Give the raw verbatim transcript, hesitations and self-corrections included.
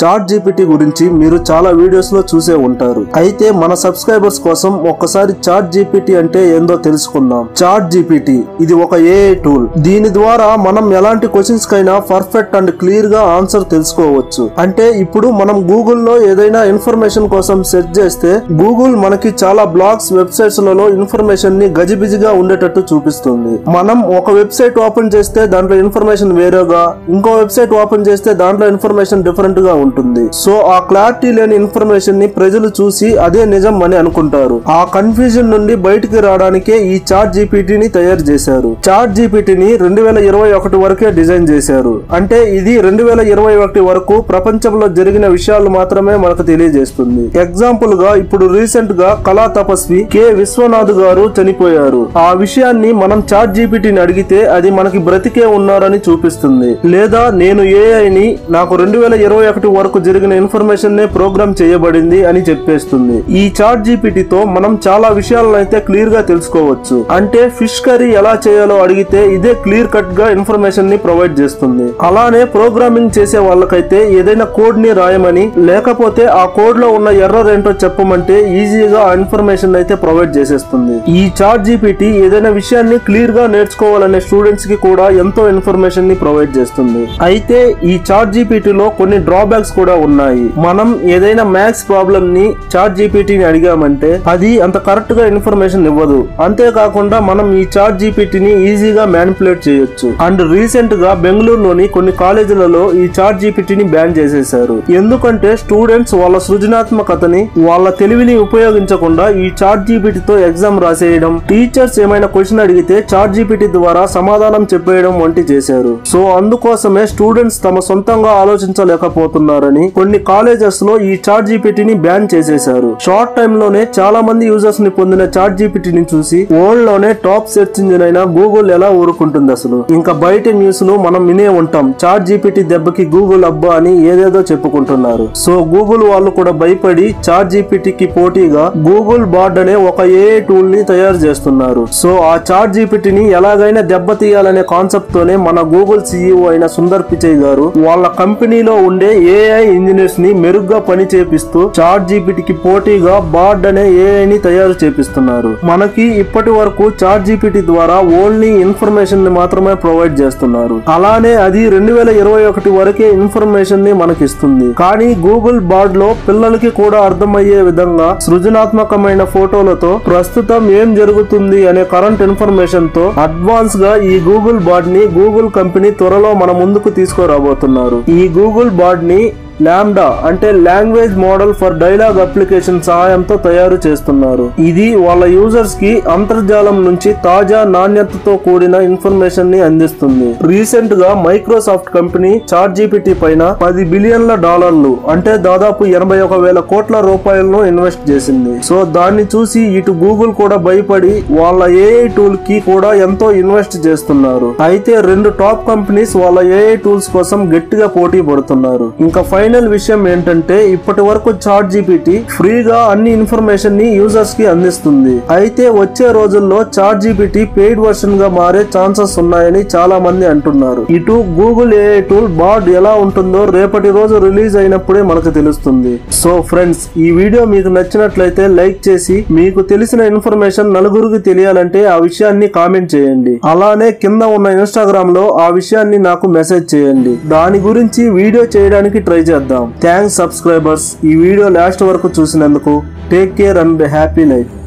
Chat GPT గురించి మీరు చాలా వీడియోస్ లో చూసే ఉంటారు. అయితే మన సబ్స్క్రైబర్స్ కోసం ఒక్కసారి చాట్ జీపీటీ అంటే ఏందో తెలుసుకుందాం. చాట్ జీపీటీ ఇది ఒక ఏఐ టూల్. దీని ద్వారా మనం ఎలాంటి క్వశ్చన్స్ కైనా పర్ఫెక్ట్ అండ్ క్లియర్ గా ఆన్సర్ తెలుసుకోవచ్చు. అంటే ఇప్పుడు మనం గూగుల్లో ఏదైనా ఇన్ఫర్మేషన్ కోసం సెర్చ్ చేస్తే గూగుల్ మనకి చాలా బ్లాగ్స్ వెబ్సైట్స్ లలో ఇన్ఫర్మేషన్ ని గజిబిజిగా ఉండేటట్టు చూపిస్తుంది. మనం ఒక వెబ్సైట్ ఓపెన్ చేస్తే దాంట్లో ఇన్ఫర్మేషన్ వేరేగా, ఇంకో వెబ్సైట్ ఓపెన్ చేస్తే దాంట్లో ఇన్ఫర్మేషన్ డిఫరెంట్ గా ఉంటుంది. సో ఆ క్లారిటీ లేని ఇన్ఫర్మేషన్ ని ప్రజలు చూసి అదే నిజం అని అనుకుంటారు. ఆ కన్ఫ్యూజన్ నుండి బయటికి రావడానికే ఈ చాట్ జీపీటీని తయారు చేశారు. చాట్ జీపీటీని రెండు వేల ఇరవై ఒకటి వరకే డిజైన్ చేశారు. అంటే ఇది రెండు వేల ఇరవై ఒకటి వరకు ప్రపంచంలో జరిగిన విషయాలు మాత్రమే మనకు తెలియజేస్తుంది. ఎగ్జాంపుల్ గా ఇప్పుడు రీసెంట్ గా కళా తపస్వి కె విశ్వనాథ్ గారు చనిపోయారు. ఆ విషయాన్ని మనం చాట్ జీపీటీని అడిగితే అది మనకి బ్రతికే ఉన్నారని చూపిస్తుంది. లేదా నేను ఏఐని నాకు రెండు వేల ఇరవై ఒకటి వరకు జరిగిన ఇన్ఫర్మేషన్ నే ప్రోగ్రామ్ చేయబడింది అని చెప్పేస్తుంది. ఈ చాట్ జీపీటీతో మనం చాలా విషయాలను అయితే క్లియర్ గా తెలుసుకోవచ్చు. అంటే ఫిష్ కర్రీ ఎలా చేయాలో అడిగితే ఇదే క్లియర్ కట్ గా ఇన్ఫర్మేషన్ ని ప్రొవైడ్ చేస్తుంది. అలానే ప్రోగ్రామింగ్ చేసే వాళ్ళకైతే ఏదైనా కోడ్ ని రాయమని, లేకపోతే ఆ కోడ్ లో ఉన్న ఎర్రర్ ఏంటో చెప్పమంటే ఈజీగా ఆ ఇన్ఫర్మేషన్ అయితే ప్రొవైడ్ చేసేస్తుంది. ఈ చాట్ జీపీటీ ఏదైనా విషయాన్ని క్లియర్ గా నేర్చుకోవాలనే స్టూడెంట్స్ కి కూడా ఎంతో ఇన్ఫర్మేషన్ ని ప్రొవైడ్ చేస్తుంది. అయితే ఈ చాట్ జీపీటీలో కొన్ని డ్రాబ్యాక్స్ కూడా ఉన్నాయి. మనం ఏదైనా మ్యాథ్స్ ప్రాబ్లం ని చాట్ జీపీటీని అడిగామంటే అది అంత కరెక్ట్ గా ఇన్ఫర్మేషన్ ఇవ్వదు. అంతేకాకుండా మనం ఈ చాట్ జీపీటీని ఈజీగా మ్యానిపులేట్ చేయొచ్చు. అండ్ రీసెంట్ గా బెంగళూరులోని కొన్ని కాలేజీలలో ఈ చాట్ జీపీటీని బ్యాన్ చేసేశారు. ఎందుకంటే స్టూడెంట్స్ వాళ్ళ సృజనాత్మకతని, వాళ్ళ తెలివిని ఉపయోగించకుండా ఈ చాట్ జీపీటీతో ఎగ్జామ్ రాసేయడం, టీచర్స్ ఏమైనా క్వశ్చన్ అడిగితే చాట్ జీపీటీ ద్వారా సమాధానం చెప్పేయడం వంటి చేశారు. సో అందుకోసమే స్టూడెంట్స్ తమ సొంతంగా ఆలోచించలేకపోతున్నారని కొన్ని కాలేజెస్ లో ఈ చాట్ జీపీటీని బ్యాన్ చేసేశారు. షార్ట్ టైమ్ లోనే చాలా మంది యూజర్స్ ని పొందిన చాట్ జీపీటీని చూసి వరల్డ్ లోనే టాప్ సెర్చ్ ఇంజిన్ అయిన గూగుల్ ఎలా ఊరుకుంటుంది అసలు. ఇంకా బయట న్యూస్ లో మనం వినే ఉంటాం, చాట్ జీపీటీ దెబ్బకి గూగుల్ అబ్బా అని ఏదేదో చెప్పుకుంటున్నారు. సో గూగుల్ వాళ్ళు కూడా భయపడి చాట్ జీపీటీకి పోటీగా గూగుల్ బార్డ్ అనే ఒక ఏఐ టూల్ ని తయారు చేస్తున్నారు. సో ఆ చాట్ జీపీటీని ఎలాగైనా దెబ్బతీయాలనే కాన్సెప్ట్ తోనే మన గూగుల్ సీఈఓ అయిన సుందర్ పిచై గారు వాళ్ళ కంపెనీలో ఉండే ఏఐ ఇంజనీర్స్ ని మెరుగ్గా పని చేపిస్తూ చాట్ జీపీటీకి పోటీగా బార్డ్ అనే ఏఐ ని తయారు చేపిస్తున్నారు. మనకి ఇప్పటి వరకు చాట్ జీపీటీ ద్వారా ఓన్లీ ఇన్ఫర్మేషన్ ని మాత్రమే ప్రొవైడ్ చేస్తున్నారు. అలానే అది రెండు వేల ఇరవై ఒకటి వరకే ఇన్ఫర్మేషన్ ని మనకి ఇస్తుంది. కానీ గూగుల్ బార్డ్ లో పిల్లలకి కూడా అర్థమయ్యే విధంగా సృజనాత్మకమైన ఫోటోలతో ప్రస్తుతం ఏం జరుగుతుంది అనే కరెంట్ ఇన్ఫర్మేషన్ తో అడ్వాన్స్ గా ఈ గూగుల్ బార్డ్ ని గూగుల్ కంపెనీ త్వరలో మన ముందుకు తీసుకురాబోతున్నారు. ఈ గూగుల్ బార్డ్ ని లాంబ్డా అంటే language model for dialogue application సహాయంతో తయారు చేస్తున్నారు. ఇది వాళ్ళ యూజర్స్ కి అంతర్జాలం నుంచి తాజా నాణ్యతతో కూడిన ఇన్ఫర్మేషన్ ని అందిస్తుంది. రీసెంట్ గా మైక్రోసాఫ్ట్ కంపెనీ చాట్ జీపీటీ పైన పది బిలియన్ల డాలర్లు అంటే దాదాపు ఎనభై ఒక వేల కోట్ల రూపాయలను ఇన్వెస్ట్ చేసింది. సో దాన్ని చూసి ఇటు గూగుల్ కూడా భయపడి వాళ్ళ ఏఐ టూల్ కి కూడా ఎంతో ఇన్వెస్ట్ చేస్తున్నారు. అయితే రెండు టాప్ కంపెనీస్ వాళ్ళ ఏఐ టూల్స్ కోసం గట్టిగా పోటీ పడుతున్నారు. ఇంకా ఫైనల్ విషయం ఏంటంటే ఇప్పటి వరకు చాట్ జీపీటీ ఫ్రీగా అన్ని ఇన్ఫర్మేషన్ ని యూజర్స్ కి అందిస్తుంది. అయితే వచ్చే రోజుల్లో చాట్ జీపీటీ పెయిడ్ వర్షన్ గా మారే ఛాన్సెస్ ఉన్నాయని చాలా మంది అంటున్నారు. ఇటు గూగుల్ ఏఐ టూల్ బార్డ్ ఎలా ఉంటుందో రేపటి రోజు రిలీజ్ అయినప్పుడే మనకు తెలుస్తుంది. సో ఫ్రెండ్స్, ఈ వీడియో మీకు నచ్చినట్లయితే లైక్ చేసి, మీకు తెలిసిన ఇన్ఫర్మేషన్ నలుగురికి తెలియాలంటే ఆ విషయాన్ని కామెంట్ చేయండి. అలానే కింద ఉన్న ఇన్స్టాగ్రామ్ లో ఆ విషయాన్ని నాకు మెసేజ్ చేయండి. దాని గురించి వీడియో చేయడానికి ట్రై చేద్దాం. థ్యాంక్స్ సబ్స్క్రైబర్స్, ఈ వీడియో లాస్ట్ వరకు చూసినందుకు. Take care and happy life.